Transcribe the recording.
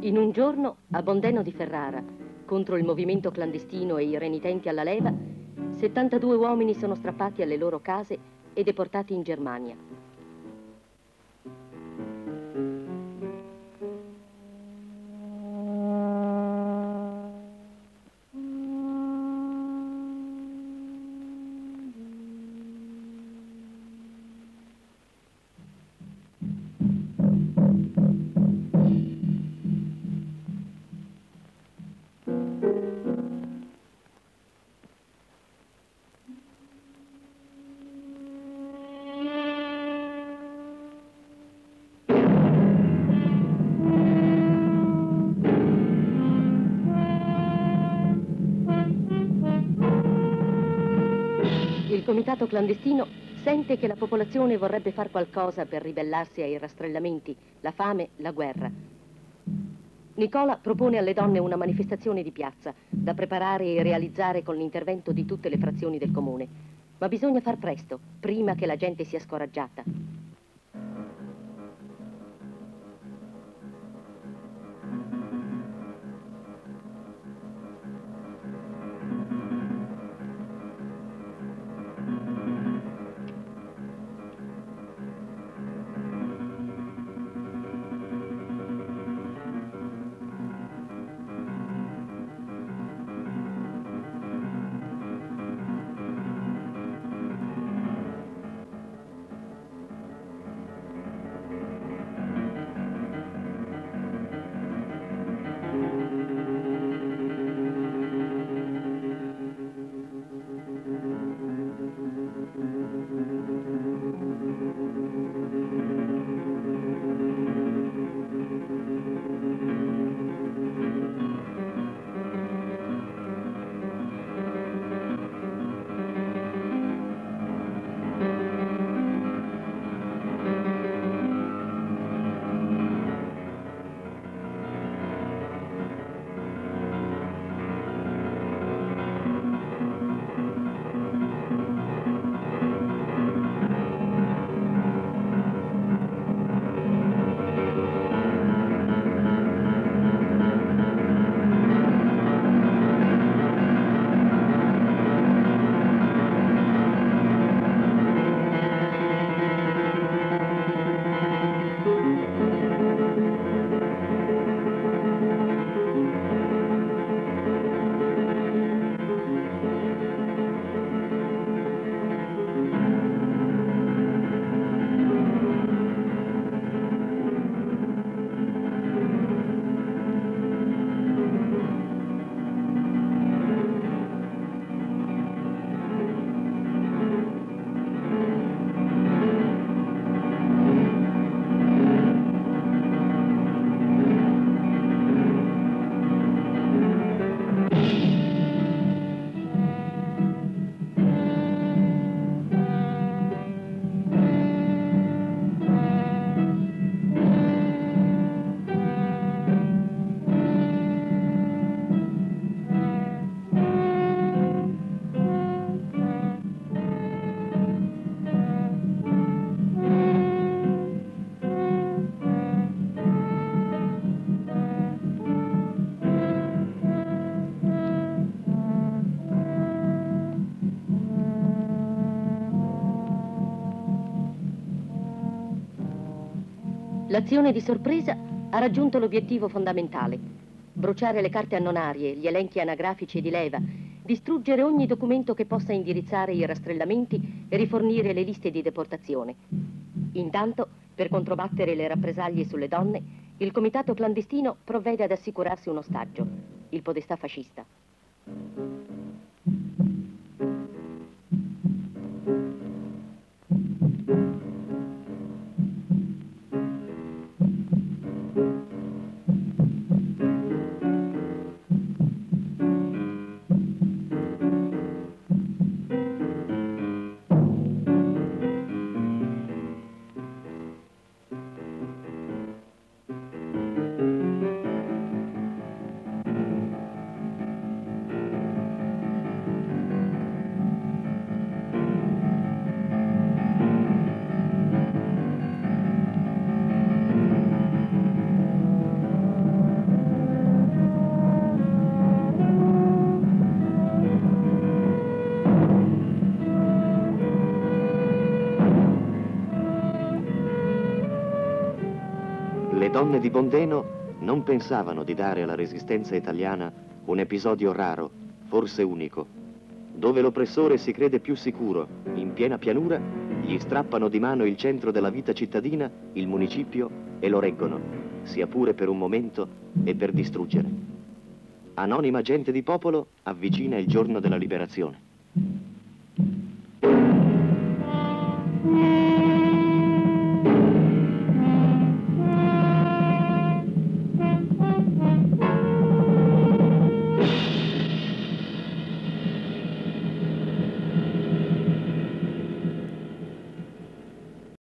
In un giorno, a Bondeno di Ferrara, contro il movimento clandestino e i renitenti alla leva, 72 uomini sono strappati alle loro case e deportati in Germania. Il comitato clandestino sente che la popolazione vorrebbe far qualcosa per ribellarsi ai rastrellamenti, la fame, la guerra. Nicola propone alle donne una manifestazione di piazza da preparare e realizzare con l'intervento di tutte le frazioni del comune. Ma bisogna far presto, prima che la gente sia scoraggiata. L'azione di sorpresa ha raggiunto l'obiettivo fondamentale: bruciare le carte annonarie, gli elenchi anagrafici di leva, distruggere ogni documento che possa indirizzare i rastrellamenti e rifornire le liste di deportazione. Intanto, per controbattere le rappresaglie sulle donne, il comitato clandestino provvede ad assicurarsi un ostaggio, il podestà fascista. donne di Bondeno non pensavano di dare alla resistenza italiana un episodio raro, forse unico. Dove l'oppressore si crede più sicuro, in piena pianura, gli strappano di mano il centro della vita cittadina, il municipio, e lo reggono, sia pure per un momento e per distruggere. Anonima gente di popolo avvicina il giorno della liberazione.